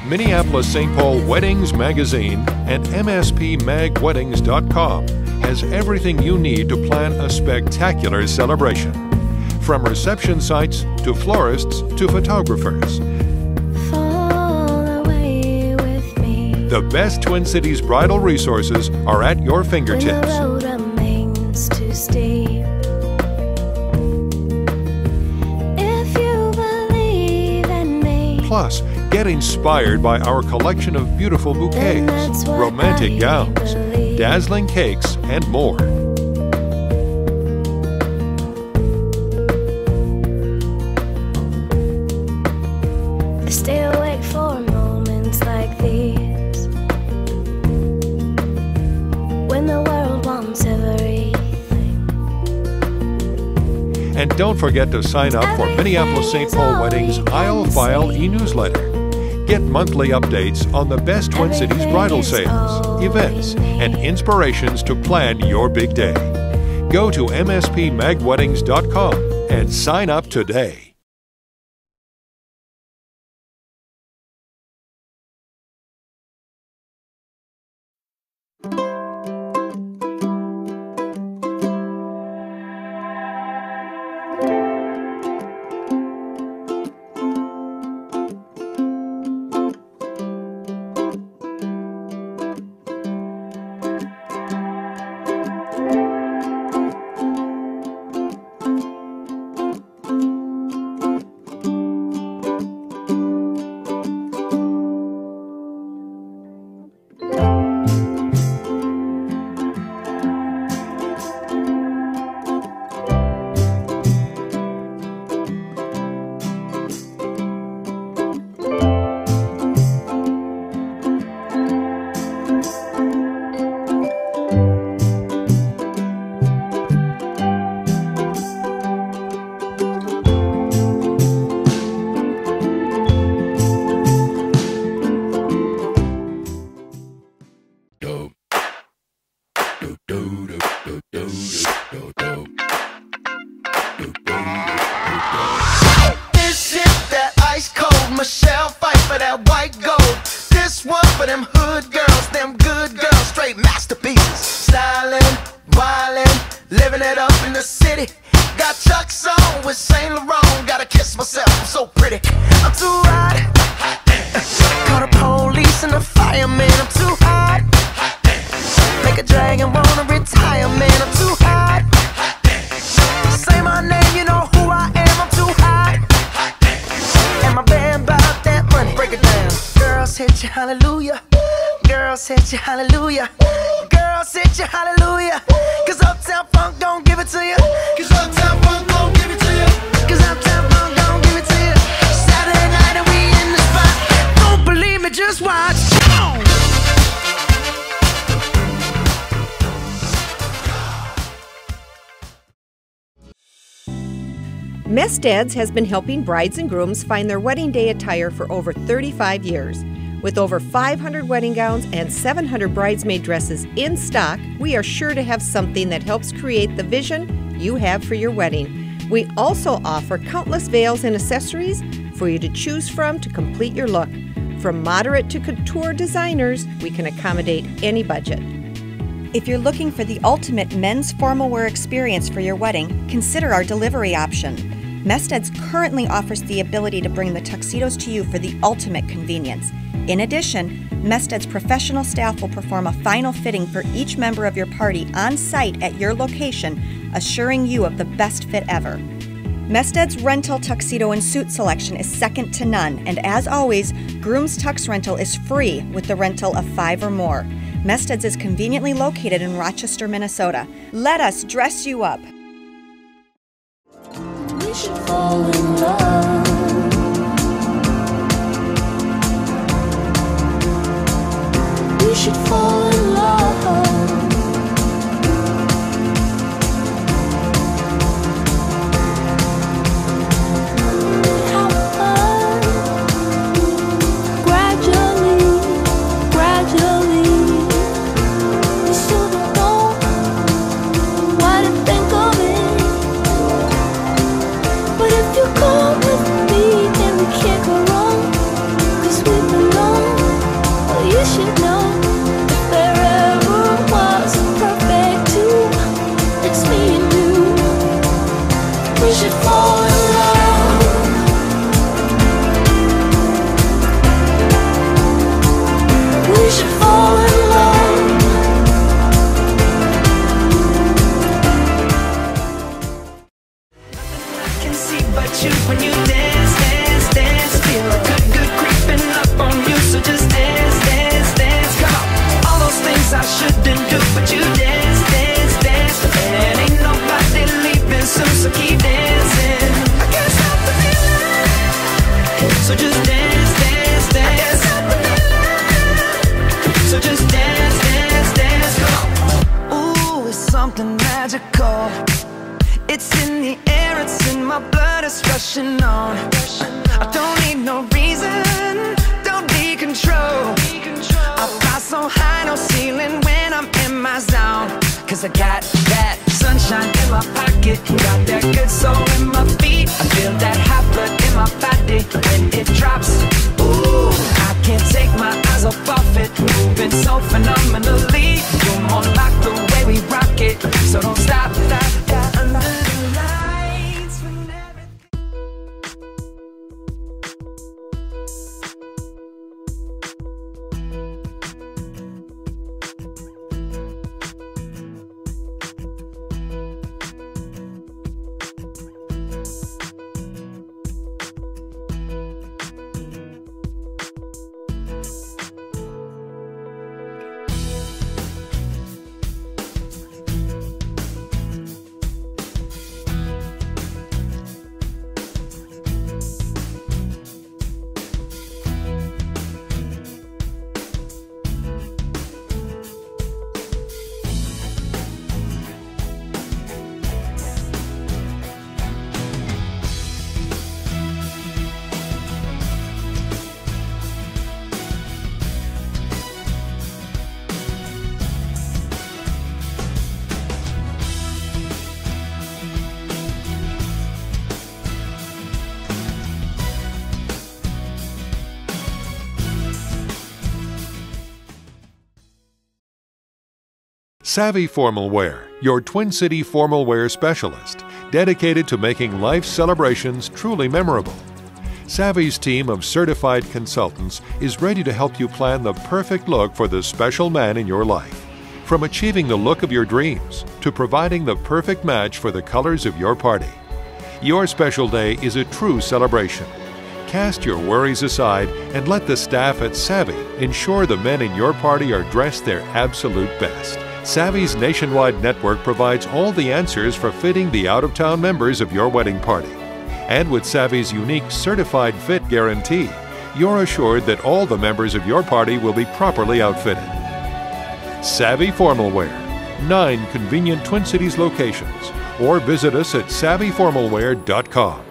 Minneapolis-St. Paul Weddings Magazine and MSPMagWeddings.com has everything you need to plan a spectacular celebration. From reception sites to florists to photographers. Fall away with me. The best Twin Cities bridal resources are at your fingertips. When the road remains too steep. If you believe in me. Plus, get inspired by our collection of beautiful bouquets, romantic gowns, dazzling cakes, and more. I stay awake for moments like these, when the world wants everything. And don't forget to sign up for Minneapolis-St. Paul Weddings Aisle File e-newsletter. Get monthly updates on the best Twin Cities bridal sales, events, and inspirations to plan your big day. Go to MSPMagWeddings.com and sign up today. This is that ice cold Michelle fight for that white gold. This one for them hood girls, them good girls, straight masterpieces. Styling, wildin', living it up in the city. Got Chuck's on with Saint Laurent. Gotta kiss myself, I'm so pretty. I'm too hot. Call the police and the fireman. I'm too hot. Make a dragon wanna retire, man. I'm too hot. Say my name, you know who I am. I'm too hot. And my band bout that money. Break it down. Girls hit you, hallelujah. Girls hit you, hallelujah. Girls hit you, hallelujah. Cause Uptown Funk don't give it to you. Cause Uptown Funk don't give it to you. Cause Uptown Funk don't give it to you. Saturday night and we in the spot. Don't believe me, just watch. Mested's has been helping brides and grooms find their wedding day attire for over 35 years. With over 500 wedding gowns and 700 bridesmaid dresses in stock, we are sure to have something that helps create the vision you have for your wedding. We also offer countless veils and accessories for you to choose from to complete your look. From moderate to couture designers, we can accommodate any budget. If you're looking for the ultimate men's formal wear experience for your wedding, consider our delivery option. Mested's currently offers the ability to bring the tuxedos to you for the ultimate convenience. In addition, Mested's professional staff will perform a final fitting for each member of your party on site at your location, assuring you of the best fit ever. Mested's rental tuxedo and suit selection is second to none, and as always, Groom's Tux rental is free with the rental of 5 or more. Mested's is conveniently located in Rochester, Minnesota. Let us dress you up. We should fall in love. We should fall in love. Have fun. Gradually, gradually, you still don't know what to think of it. But if you call me It's in the air, it's in my blood, it's rushing on. I don't need no reason, don't need control. I fly so high, no ceiling when I'm in my zone. Cause I got that sunshine in my pocket, got that good soul in my feet. I feel that hot blood in my body when it drops. Ooh, I can't take my eyes off it, moving so phenomenally. You're more like the way we rock it, so don't stop, stop, stop. Under the lights when everything. Savvy Formal Wear, your Twin City formal wear specialist, dedicated to making life's celebrations truly memorable. Savvy's team of certified consultants is ready to help you plan the perfect look for the special man in your life. From achieving the look of your dreams to providing the perfect match for the colors of your party. Your special day is a true celebration. Cast your worries aside and let the staff at Savvy ensure the men in your party are dressed their absolute best. Savvy's nationwide network provides all the answers for fitting the out-of-town members of your wedding party. And with Savvy's unique certified fit guarantee, you're assured that all the members of your party will be properly outfitted. Savvy Formal Wear, 9 convenient Twin Cities locations, or visit us at savvyformalwear.com.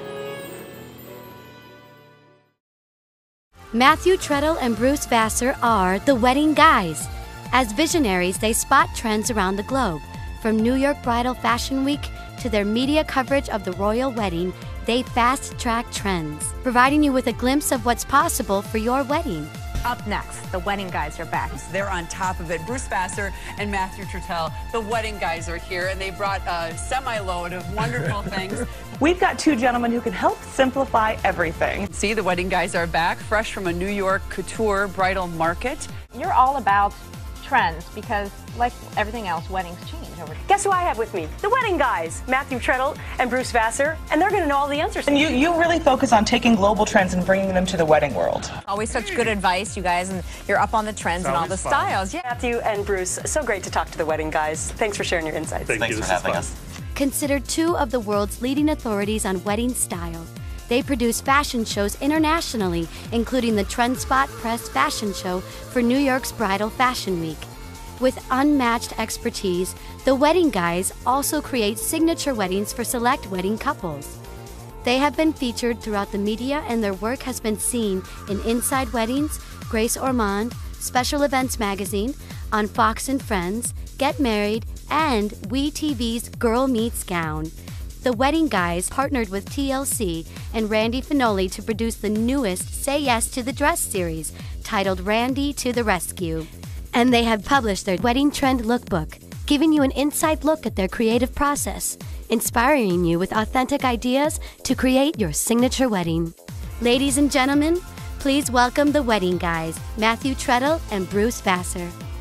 Matthew Treadle and Bruce Vassar are the Wedding Guys. As visionaries, they spot trends around the globe. From New York Bridal Fashion Week to their media coverage of the royal wedding, they fast-track trends, providing you with a glimpse of what's possible for your wedding. Up next, the Wedding Guys are back. They're on top of it. Bruce Vassar and Matthew Treadle, the Wedding Guys, are here, and they brought a semi-load of wonderful things. We've got 2 gentlemen who can help simplify everything. See, the Wedding Guys are back, fresh from a New York couture bridal market. You're all about trends because, like everything else, weddings change over time. Guess who I have with me? The Wedding Guys, Matthew Treadle and Bruce Vassar, and they're going to know all the answers. And you really focus on taking global trends and bringing them to the wedding world. Always such good advice, you guys, and you're up on the trends and all the styles. Yeah. Matthew and Bruce, so great to talk to the Wedding Guys. Thanks for sharing your insights. Thanks for having us. Considered 2 of the world's leading authorities on wedding style. They produce fashion shows internationally, including the TrendSpot Press Fashion Show for New York's Bridal Fashion Week. With unmatched expertise, the Wedding Guys also create signature weddings for select wedding couples. They have been featured throughout the media, and their work has been seen in Inside Weddings, Grace Ormond, Special Events Magazine, on Fox and Friends, Get Married, and WeTV's Girl Meets Gown. The Wedding Guys partnered with TLC and Randy Finoli to produce the newest Say Yes to the Dress series, titled Randy to the Rescue. And they have published their Wedding Trend Lookbook, giving you an inside look at their creative process, inspiring you with authentic ideas to create your signature wedding. Ladies and gentlemen, please welcome the Wedding Guys, Matthew Treadle and Bruce Vassar.